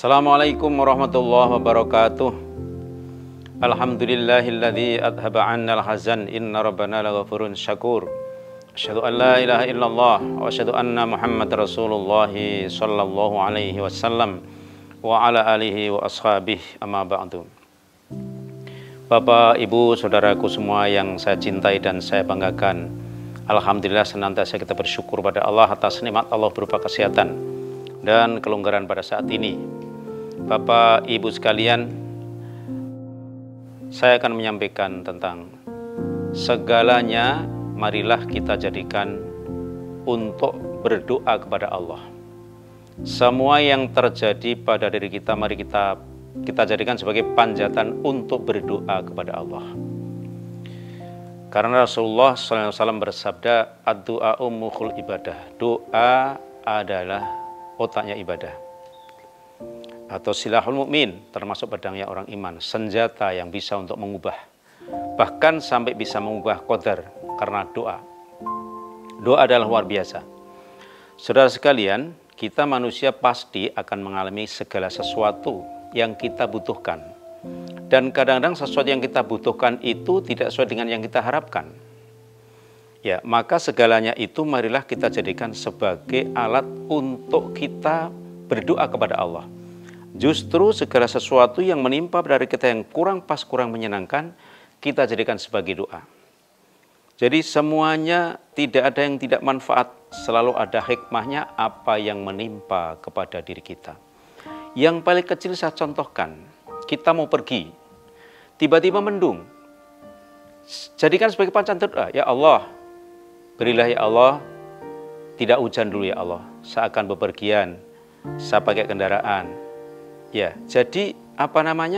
Assalamualaikum warahmatullahi wabarakatuh. Alhamdulillahilladzi adhaba 'annal hazan, inna rabbana laghafurun syakur. Asyhadu an la ilaha illallah wa asyhadu anna Muhammad Rasulullah sallallahu alaihi wasallam wa ala alihi wa ashabihi, amma ba'du. Bapak, Ibu, saudaraku semua yang saya cintai dan saya banggakan, alhamdulillah senantiasa kita bersyukur pada Allah atas nikmat Allah berupa kesehatan dan kelonggaran pada saat ini. Bapak, Ibu sekalian, saya akan menyampaikan tentang segalanya marilah kita jadikan untuk berdoa kepada Allah. Semua yang terjadi pada diri kita, mari kita jadikan sebagai panjatan untuk berdoa kepada Allah. Karena Rasulullah SAW bersabda, ad-du'a mukhul ibadah. Doa adalah otaknya ibadah. Atau silahul mukmin, termasuk pedangnya orang iman, senjata yang bisa untuk mengubah, bahkan sampai bisa mengubah qadar karena doa. Doa adalah luar biasa. Saudara sekalian, kita manusia pasti akan mengalami segala sesuatu yang kita butuhkan. Dan kadang-kadang sesuatu yang kita butuhkan itu tidak sesuai dengan yang kita harapkan. Ya, maka segalanya itu marilah kita jadikan sebagai alat untuk kita berdoa kepada Allah. Justru segala sesuatu yang menimpa dari kita yang kurang pas, kurang menyenangkan, kita jadikan sebagai doa. Jadi semuanya tidak ada yang tidak manfaat, selalu ada hikmahnya apa yang menimpa kepada diri kita. Yang paling kecil saya contohkan, kita mau pergi, tiba-tiba mendung. Jadikan sebagai pancaran doa, ya Allah, berilah ya Allah, tidak hujan dulu ya Allah, saya akan bepergian, saya pakai kendaraan. Ya, jadi apa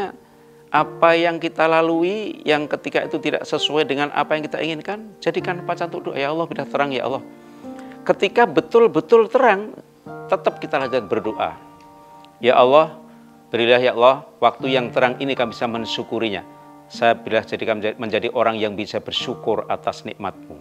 yang kita lalui yang ketika itu tidak sesuai dengan apa yang kita inginkan, jadikan pancaran doa, ya Allah bila terang ya Allah. Ketika betul-betul terang, tetap kita lanjutkan berdoa. Ya Allah, berilah ya Allah, waktu yang terang ini kami bisa mensyukurinya. Saya bila jadikan menjadi orang yang bisa bersyukur atas nikmat-Mu.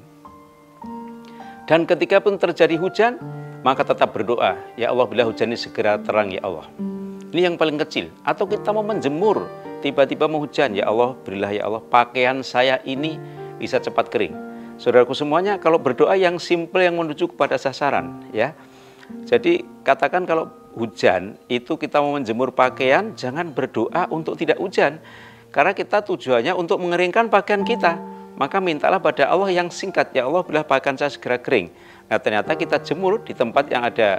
Dan ketika pun terjadi hujan, maka tetap berdoa, ya Allah bila hujan ini segera terang ya Allah. Ini yang paling kecil. Atau kita mau menjemur, tiba-tiba mau hujan, ya Allah berilah ya Allah pakaian saya ini bisa cepat kering. Saudaraku semuanya, kalau berdoa yang simple yang menuju kepada sasaran, ya. Jadi katakan kalau hujan itu kita mau menjemur pakaian, jangan berdoa untuk tidak hujan, karena kita tujuannya untuk mengeringkan pakaian kita. Maka mintalah pada Allah yang singkat, ya Allah bila pakaian saya segera kering. Nah ternyata kita jemur di tempat yang ada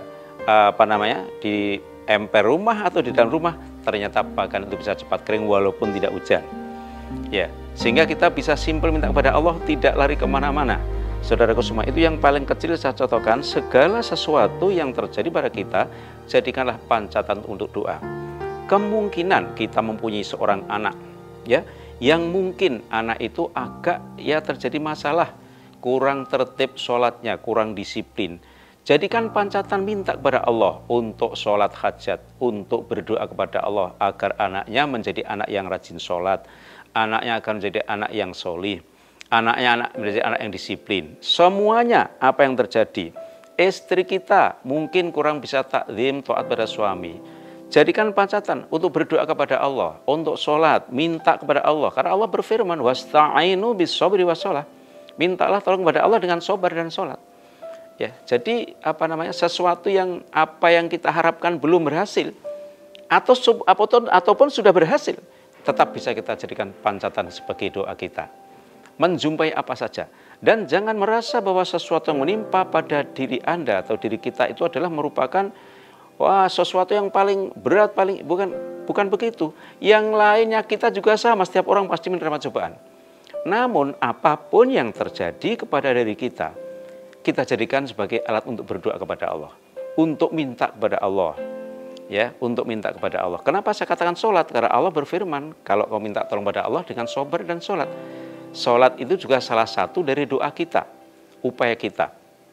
di emper rumah atau di dalam rumah, ternyata pakaian itu bisa cepat kering walaupun tidak hujan. Ya, sehingga kita bisa simpel minta kepada Allah, tidak lari kemana-mana. Saudaraku semua, itu yang paling kecil saya contohkan. Segala sesuatu yang terjadi pada kita, jadikanlah pancatan untuk doa. Kemungkinan kita mempunyai seorang anak, ya, yang mungkin anak itu agak terjadi masalah, kurang tertib sholatnya, kurang disiplin. Jadikan pancatan minta kepada Allah untuk sholat hajat, untuk berdoa kepada Allah agar anaknya menjadi anak yang rajin sholat, anaknya akan menjadi anak yang sholih, anaknya menjadi anak yang disiplin. Semuanya apa yang terjadi, istri kita mungkin kurang bisa takzim taat pada suami. Jadikan pancatan untuk berdoa kepada Allah, untuk sholat, minta kepada Allah. Karena Allah berfirman, wasta'inu bis-shabri was-shalah. Mintalah tolong kepada Allah dengan sabar dan sholat. Ya, jadi sesuatu yang apa yang kita harapkan belum berhasil ataupun sudah berhasil, tetap bisa kita jadikan pancatan sebagai doa kita. Menjumpai apa saja, dan jangan merasa bahwa sesuatu yang menimpa pada diri Anda atau diri kita itu adalah merupakan sesuatu yang paling berat, bukan begitu. Yang lainnya kita juga sama, setiap orang pasti menerima cobaan. Namun apapun yang terjadi kepada diri kita jadikan sebagai alat untuk berdoa kepada Allah, untuk minta kepada Allah, ya, untuk minta kepada Allah. Kenapa saya katakan sholat? Karena Allah berfirman, kalau kau minta tolong pada Allah dengan sabar dan sholat. Sholat itu juga salah satu dari doa kita, upaya kita.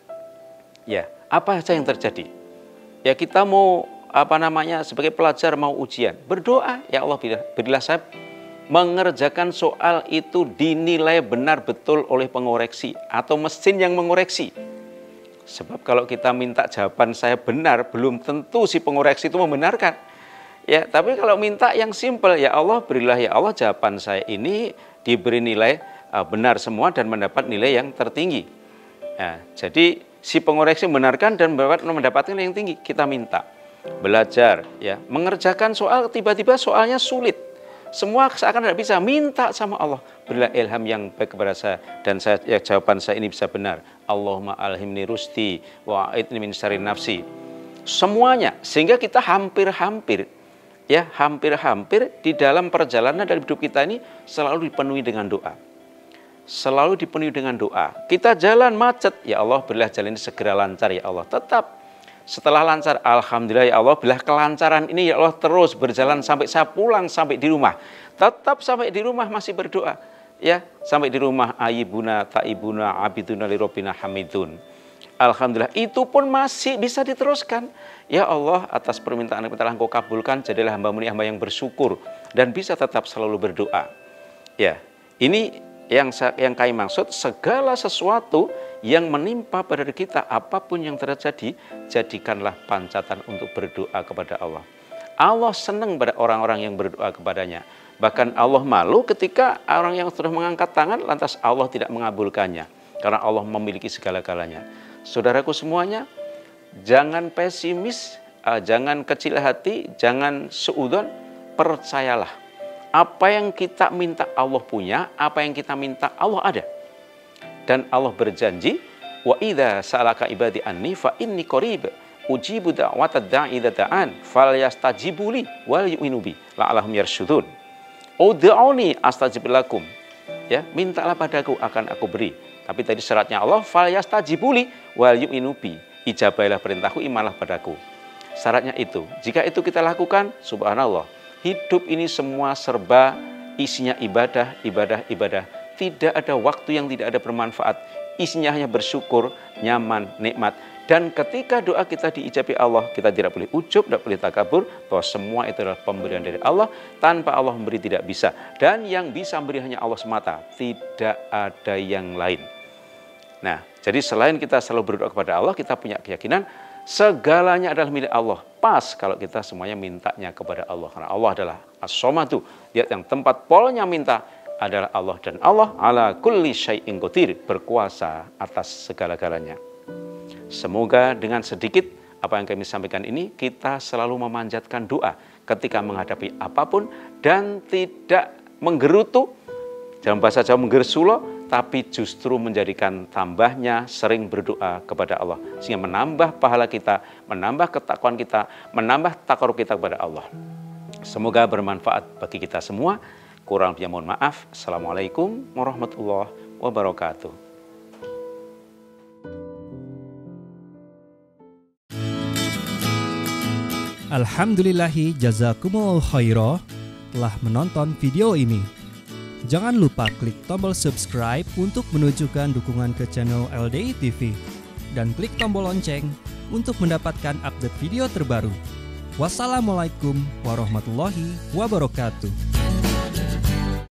Ya, apa saja yang terjadi? Ya, kita mau sebagai pelajar mau ujian, berdoa, ya Allah berilah saya mengerjakan soal itu dinilai benar betul oleh pengoreksi atau mesin yang mengoreksi. Sebab kalau kita minta jawaban saya benar, belum tentu si pengoreksi itu membenarkan. Ya, tapi kalau minta yang simpel, ya Allah berilah ya Allah jawaban saya ini diberi nilai benar semua dan mendapat nilai yang tertinggi. Ya, jadi si pengoreksi membenarkan dan mendapatkan yang tinggi. Kita minta belajar, ya, mengerjakan soal tiba-tiba soalnya sulit. Semua seakan tidak bisa, minta sama Allah, berilah ilham yang baik kepada saya dan saya, ya, jawaban saya ini bisa benar. Allahumma alhimni rusdi wa a'idni min syarri nafsi. Semuanya, sehingga kita hampir-hampir di dalam perjalanan dalam hidup kita ini selalu dipenuhi dengan doa. Selalu dipenuhi dengan doa. Kita jalan macet, ya Allah berilah jalan ini segera lancar ya Allah. Tetap setelah lancar, alhamdulillah ya Allah berilah kelancaran ini ya Allah, terus berjalan sampai saya pulang sampai di rumah. Tetap sampai di rumah masih berdoa. Ya, sampai di rumah ayibuna taibuna abiduna lirobina hamidun. Alhamdulillah, itu pun masih bisa diteruskan. Ya Allah, atas permintaan yang telah Engkau kabulkan, jadilah hamba-Mu ini hamba yang bersyukur dan bisa tetap selalu berdoa. Ya, ini yang kami maksud, segala sesuatu yang menimpa pada diri kita, apapun yang terjadi, jadikanlah pancatan untuk berdoa kepada Allah. Allah senang pada orang-orang yang berdoa kepadanya. Bahkan Allah malu ketika orang yang sudah mengangkat tangan, lantas Allah tidak mengabulkannya. Karena Allah memiliki segala-galanya. Saudaraku semuanya, jangan pesimis, jangan kecil hati, jangan suudzon, percayalah. Apa yang kita minta Allah punya, apa yang kita minta Allah ada. Dan Allah berjanji, wa idza sa'alaka ibadi anni fa inni qarib ujibu da'watad da'i idza da'an falyastajibu li wal yu'minu bi la'allahum yarsyudun. Ud'uni astajib lakum. Ya, mintalah padaku akan aku beri. Tapi tadi syaratnya Allah, falyastajibu li wal yu'minu bi. Ijabailah perintahku, imanlah padaku. Syaratnya itu. Jika itu kita lakukan, subhanallah, hidup ini semua serba isinya ibadah, ibadah, ibadah. Tidak ada waktu yang tidak ada bermanfaat. Isinya hanya bersyukur, nyaman, nikmat. Dan ketika doa kita diijabi Allah, kita tidak boleh ujub, tidak boleh takabur, bahwa semua itu adalah pemberian dari Allah. Tanpa Allah memberi tidak bisa. Dan yang bisa memberi hanya Allah semata. Tidak ada yang lain. Nah, jadi selain kita selalu berdoa kepada Allah, kita punya keyakinan segalanya adalah milik Allah. Pas kalau kita semuanya mintanya kepada Allah. Karena Allah adalah as-somadu. Lihat yang tempat polnya minta adalah Allah. Dan Allah ala kulli syai'in qadir, berkuasa atas segala-galanya. Semoga dengan sedikit apa yang kami sampaikan ini, kita selalu memanjatkan doa ketika menghadapi apapun dan tidak menggerutu, dalam bahasa Jawa menggersulo, tapi justru menjadikan tambahnya sering berdoa kepada Allah. Sehingga menambah pahala kita, menambah ketakwaan kita, menambah takarub kita kepada Allah. Semoga bermanfaat bagi kita semua. Kurang lebihnya mohon maaf. Assalamualaikum warahmatullahi wabarakatuh. Alhamdulillahi jazakumullah khairah telah menonton video ini. Jangan lupa klik tombol subscribe untuk menunjukkan dukungan ke channel LDI TV dan klik tombol lonceng untuk mendapatkan update video terbaru. Wassalamualaikum warahmatullahi wabarakatuh.